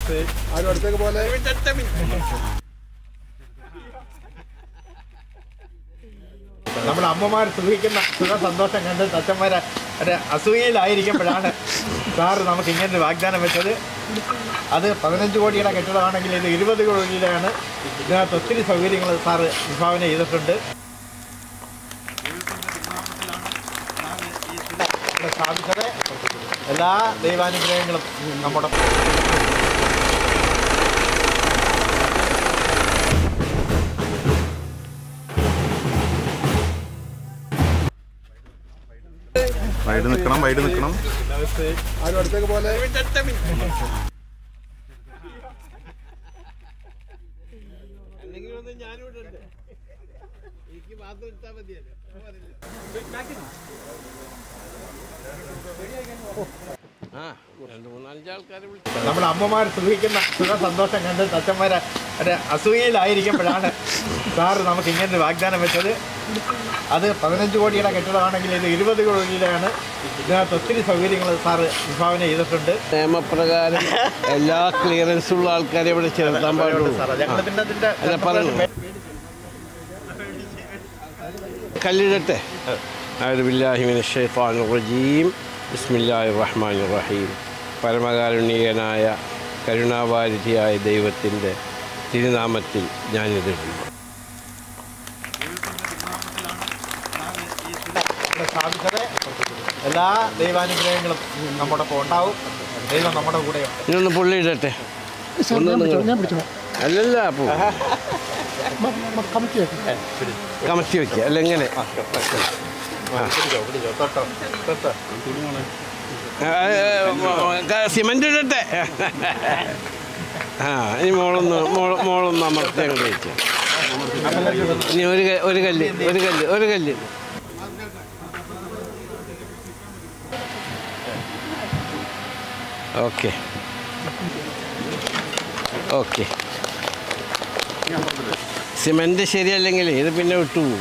ആരും അടുത്തേക്ക് പോലെ നമ്മുടെ അമ്മമാർ സുഖിക്കുന്ന സന്തോഷം കണ്ട് തച്ചന്മാരെ അസൂയയിലായിരിക്കുമ്പോഴാണ് സാറ് നമുക്ക് ഇങ്ങനെ വാഗ്ദാനം വെച്ചത്. അത് 15 കോടിയുടെ കെട്ടിടമാണെങ്കിൽ ഇത് 20 കോടിയിലാണ്. ഇതിനകത്ത് ഒത്തിരി സൗകര്യങ്ങൾ സാറ് വിഭാവന ചെയ്തിട്ടുണ്ട്. സ്ഥാപിച്ചത് എല്ലാ ദൈവാനുഗ്രഹങ്ങളും നമ്മുടെ വൈഡ് നിൽക്കണം ആരും അടുത്തേക്ക് പോലെ നമ്മുടെ അമ്മമാർ സുഖിക്കുന്ന സന്തോഷം കണ്ട് തച്ചന്മാരെ അസൂയയിലായിരിക്കുമ്പോഴാണ് സാറ് നമുക്ക് ഇങ്ങനെ വാഗ്ദാനം വെച്ചത്. അത് 15 കോടിയുടെ കെട്ടിടമാണെങ്കിൽ ഇത് 20 കോടിയിലാണ്. ഇതിനകത്ത് ഒത്തിരി സൗകര്യങ്ങൾ സാറ് വിഭാവന ചെയ്തിട്ടുണ്ട്. നിയമപ്രകാരം എല്ലാ ക്ലിയറൻസുള്ള ആൾക്കാരെ ഇവിടെ ചേർത്താൻ പാടുള്ളൂ. കല്ലിടട്ടെ. അഊദു ബില്ലാഹി മിനശ് ശൈത്വാനിർ റജീം. ബിസ്മില്ലാഹിർ റഹ്മാനിർ റഹീം. പരമകാരുണ്യനായ കരുണാവാരിധിയായ ദൈവത്തിൻ്റെ തിരുനാമത്തിൽ ഞാനിതിടുന്നു. സ്ഥാപിച്ചത് എല്ലാ ദൈവാനുഗ്രഹങ്ങളും നമ്മുടെ ഉണ്ടാവും. ദൈവം നമ്മുടെ കൂടെയുണ്ട്. ഇന്നൊന്ന് പുള്ളിയിടട്ടെ. അല്ലല്ല അപ്പോൾ കമത്തി വയ്ക്കുക അല്ല എങ്ങനെ സിമൻ്റ് ഇടട്ടെ. ഇനി മോളൊന്ന് അമർത്തി അങ്ങോട്ട് വെച്ചു. ഇനി ഒരു കല്ല് ഓക്കെ സിമൻ്റ് ശരിയല്ലെങ്കിൽ ഇത് പിന്നെ വിട്ടുപോകും.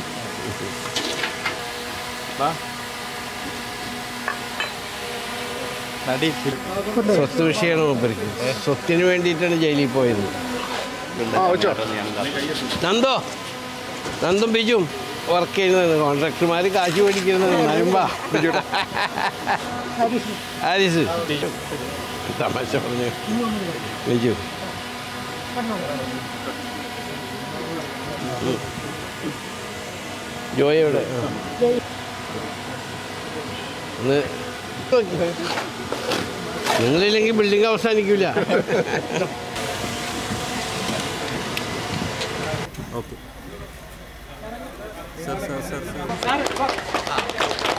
സ്വത്ത് വിഷയമാണ് മൂപ്പർക്ക്. സ്വത്തിന് വേണ്ടിയിട്ടാണ് ജയിലിൽ പോയത്. നന്ദും ബിജും വർക്ക് ചെയ്യുന്നത് കോൺട്രാക്ടർമാർ കാശ് മേടിക്കുന്നത്. ഹാരിസ് തമാശ പറഞ്ഞു. ബിജു ജോയോടെ നിങ്ങളില്ലെങ്കിൽ ബിൽഡിംഗ് അവസാനിക്കില്ല. ഓക്കെ.